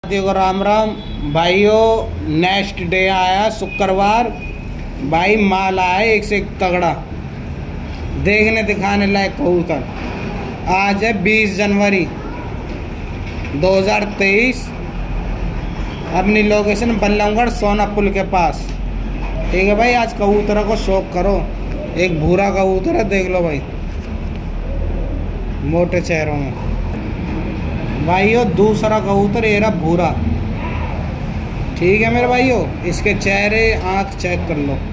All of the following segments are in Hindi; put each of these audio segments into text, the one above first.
को राम राम भाइयों। नेक्स्ट डे आया शुक्रवार। भाई माल आया एक से एक तगड़ा, देखने दिखाने लायक कबूतर। आज है 20 जनवरी 2023। अपनी लोकेशन बल्लमगढ़ सोना पुल के पास। ठीक है भाई, आज कबूतरों को शौक करो। एक भूरा कबूतर है, देख लो भाई, मोटे चेहरों में। भाइयों दूसरा कबूतर ये रहा भूरा। ठीक है मेरे भाइयों, इसके चेहरे आंख चेक कर लो,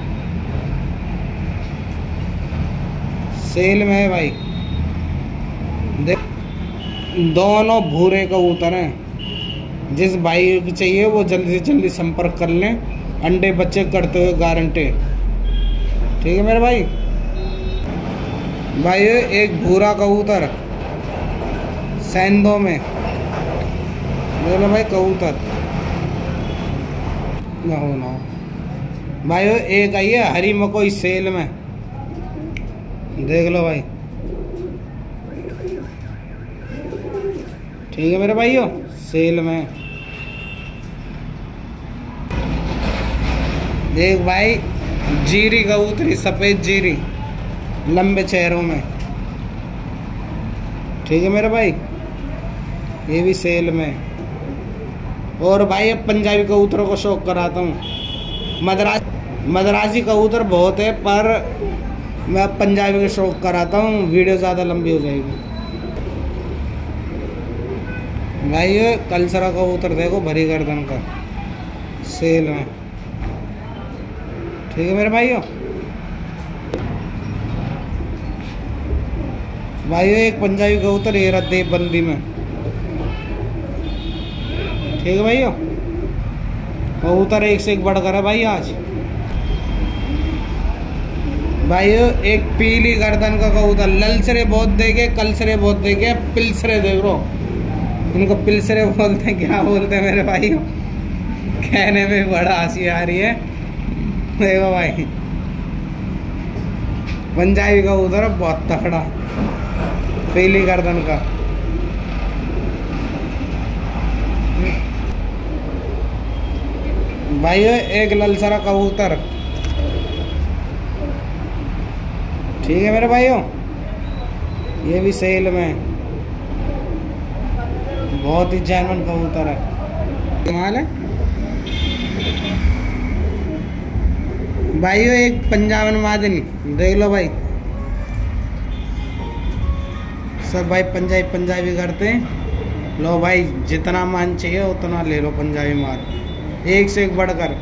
सेल में है भाई। देख, दोनों भूरे कबूतर हैं। जिस भाई को चाहिए वो जल्दी से जल्दी संपर्क कर लें। अंडे बच्चे करते हुए गारंटी। ठीक है मेरे भाई। भाइयों एक भूरा कबूतर सैंदों में, देख लो भाई कबूतर ना हो ना। भाइयों एक आई है हरी मकोई सेल में, देख लो भाई। ठीक है मेरे भाइयों, सेल में। देख भाई जीरी कबूतरी, सफेद जीरी, लंबे चेहरों में। ठीक है मेरे भाई, ये भी सेल में। और भाई अब पंजाबी कबूतरों को शौक कराता हूँ। मद्रासी कबूतर बहुत है, पर मैं अब पंजाबी का शौक कराता हूँ। वीडियो ज़्यादा लंबी हो जाएगी। भाई ये कलसरा कबूतर देखो, भरी गर्दन का, सेल में। ठीक है मेरे भाइयों। भाइयों एक पंजाबी कबूतर ये रहा देवबंदी में। ठीक है भाइयों, कबूतर एक से एक बढ़कर है भाई आज। भाइयों एक पीली गर्दन का कबूतर, ललसरे बहुत देखे, कलसरे बहुत देखे, पिलसरे देख लो। इनको पिलसरे बोलते हैं, क्या बोलते हैं मेरे भाइयों, कहने में बड़ा हंसी आ रही है। देखो भाई पंजाबी कबूतर बहुत तगड़ा, पीली गर्दन का। भाइयों एक ललसरा कबूतर। ठीक है मेरे भाइयों, ये भी सेल में। बहुत ही जैनवन कबूतर है, कमाल है। भाइयों एक पंजाबन मादिन, देख लो भाई। सब भाई पंजाबी करते हैं। लो भाई जितना मान चाहिए उतना ले लो पंजाबी माल, एक से एक बढ़कर।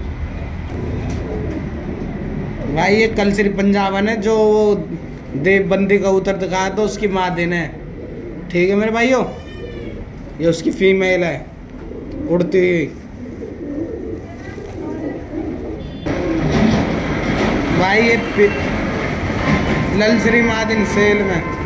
भाई ये कलसरी पंजाबन है, जो वो देवबंदी का उतर दिखाया तो उसकी माँ दिन है। ठीक है मेरे भाइयों, ये उसकी फीमेल है उड़ती हुई। भाई ये ललसरी मादिन सेल में।